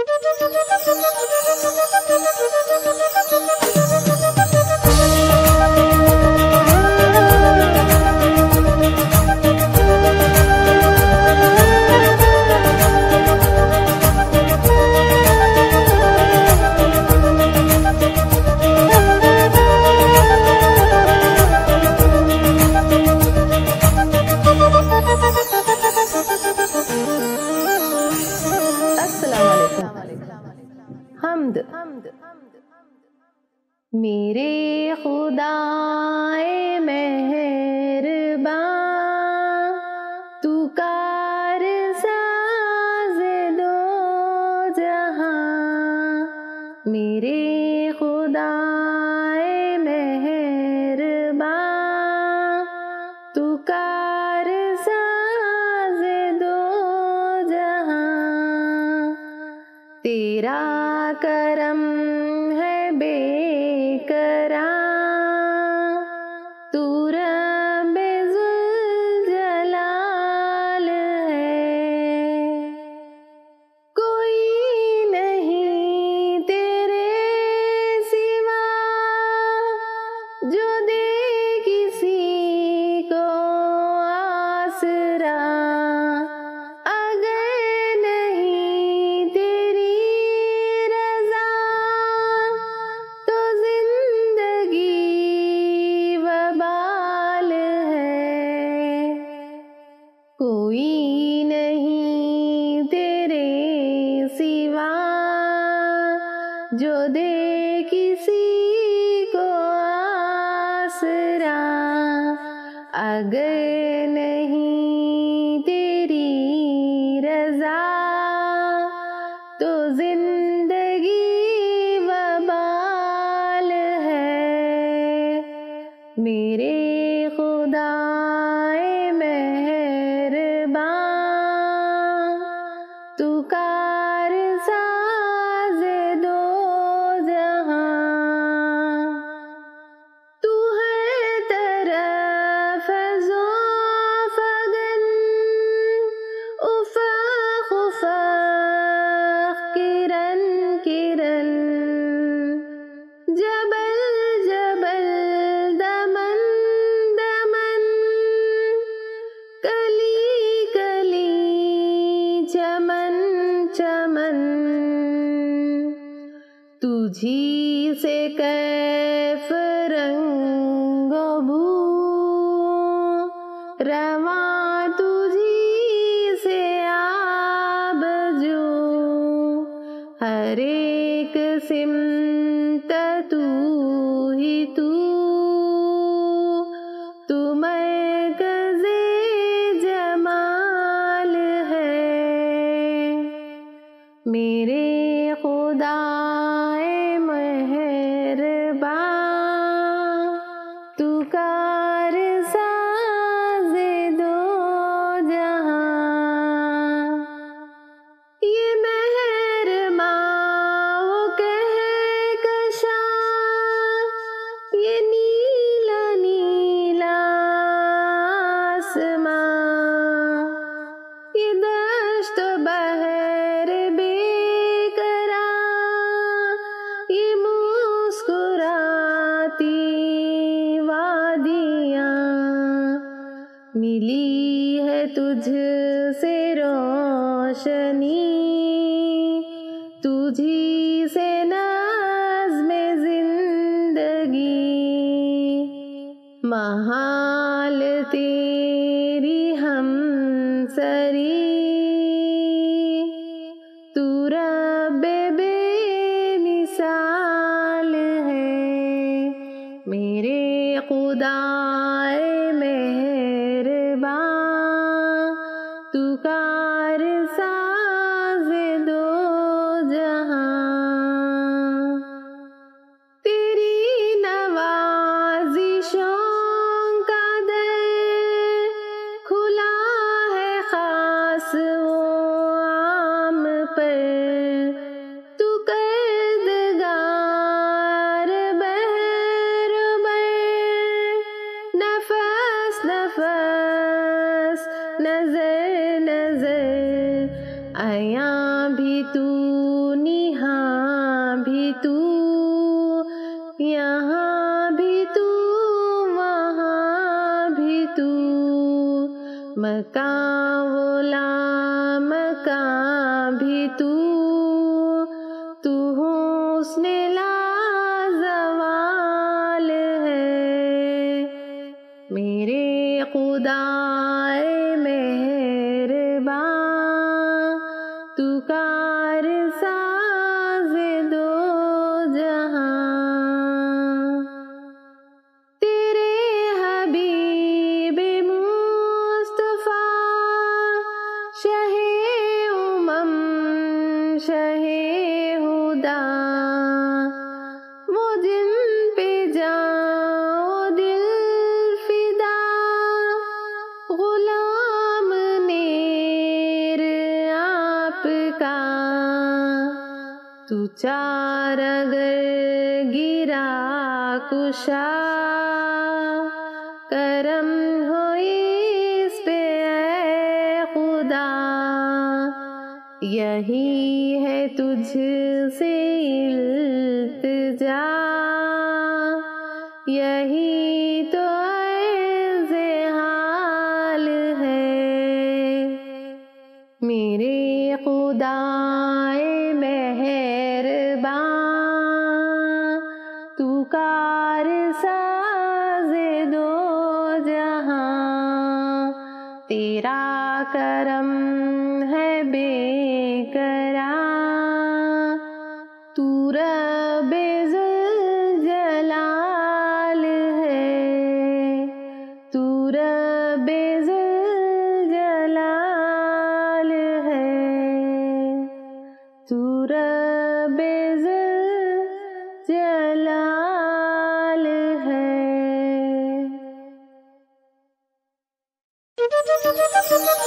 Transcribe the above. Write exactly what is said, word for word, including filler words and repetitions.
حمد میرے خدائے مہرباں تو کار ساز دو جہاں، میرے خدائے مہرباں تو کار ساز دو جہاں، تیرا کرم ہے بے کران، تو رب ذوالجلال ہے، کوئی نہیں تیرے سوا جو دے کسی کو آسرا، کوئی نہیں تیرے سوا جو دے کسی کو آسرا، اگر نہیں تیری رضا تو زندگی وبال ہے، میرے خدائے تو کار ساز دو جہاں، تو ہے طرف ذو فغن افق افق کرن کرن، جبل جبل دمن دمن، کلی کلی چمن چمن، تجھی سے کیف رنگ و بو رواں، تجھی سے آب جو، ہر ایک سمت تو ہی تو، تو مرکز جمال ہے، میرے خدائے مہرباں تو کار ساز دو جہاں، یہ مہرباں وہ کہکشاں، یہ نیلا نیلا آسماں، یہ دشت و بحر بے قرار، یہ مسکراتی وادیاں، ملی ہے تجھ سے روشنی، تجھی سے نظم زندگی، محال تیری ہمسری، تو رب بے مثال ہے، میرے خدائے مہرباں تو کار ساز دو جہاں، تیری نوازشوں کا در کھلا ہے خاص و عام پر، ساز دو جہاں، تیرے حبیب مصطفیٰ شہ امم شہ ہدا، وہ جن پہ جاؤ دل فدا، غلام نیر آپ کا، تو چار اگر گرا کشا، کرم ہو اس پہ اے خدا، یہی ہے تجھ سے التجا، یہی تو عرض حال ہے، میرے خدا مہرباں، تو کار ساز دو جہاں، تیرا کرم ہے بے کران، تو رب ذوالجلال ہے، تو رب ذوالجلال ہے، تو رب ذوالجلال ہے۔